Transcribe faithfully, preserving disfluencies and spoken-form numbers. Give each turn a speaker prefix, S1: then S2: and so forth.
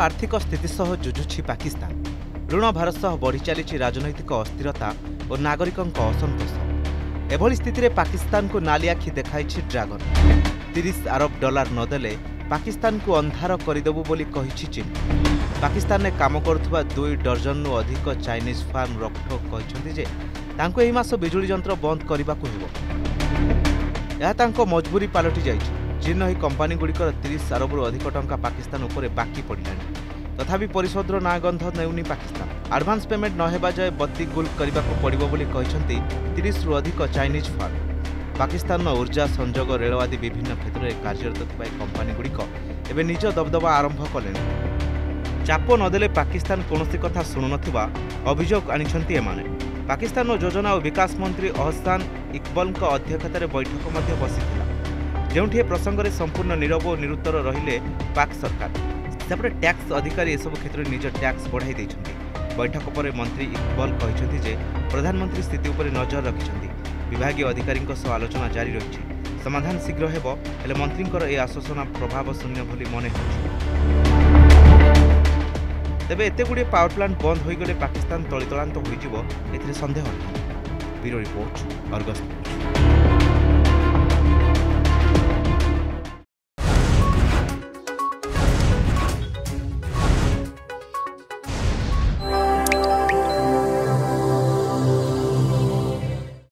S1: आर्थिक स्थिति सह जुझुछि पाकिस्तान। ऋण भार सह बढ़ी चली राजनैतिक अस्थिरता और नागरिकों असंतोष। एभली स्थिति में पाकिस्तान को नाली आखि देखाई ड्रागन। तीस अरब डॉलर नदेले पाकिस्तान को अंधार करदेबु बोली कहिछि चीन। पाकिस्तान में काम करुवा दुई डर्जन अधिक चाइनीज फार्म रोकठोक कहते जे तांको एही मास बिजुली जंत्र बंद करने को हेबो। यह तांको मजबूरी पलटि जाइछि। चीन ही कंपानी गुड़िकर तीस अरब अधिक टंका पाकिस्तान उपरे बाकी पड़िलानि। तथापि परिशोधर ना गंध नेउनी पाकिस्तान। एडवांस पेमेंट नहेबा जाय बत्ती गुल करने को पड़िबो बोली कहिसंती तीस रु अधिक चाइनीज फार्म। पाकिस्तान ऊर्जा संजोग रेल आदि विभिन्न क्षेत्र में कार्यरत थिबा कंपानी गुड़िक एबे निज दबदबा आरंभ कलेनि। चाप नदेले पाकिस्तान कौनसी कथा शुणु नथिबा अभियोग आनिछंती एमाने। पाकिस्तान योजना और विकास मंत्री अहसान इकबाल अध्यक्षतार बैठक मध्य बसिथिला, जेउठी ए प्रसंग में संपूर्ण नीरव और निरुत्तर रहिले पाक सरकार। सेपटे टैक्स अधिकारी एसबु क्षेत्र में निज टैक्स बढ़ाई देइछंती। बैठक पर मंत्री इकबाल कहिसंती जे प्रधानमंत्री स्थिति उपर नजर रखिछंती। विभागीय अधिकारी आलोचना जारी रही। समाधान शीघ्र हेबो, हेले मंत्रींकर ए आश्वासन प्रभाव शून्य भली मने होछि। तेबे एते गुड़े पावर प्लांट बंद होईगले पाकिस्तान तलितलांत होईजिवो एथिरे संदेह नहीं। Bureau report, Argus.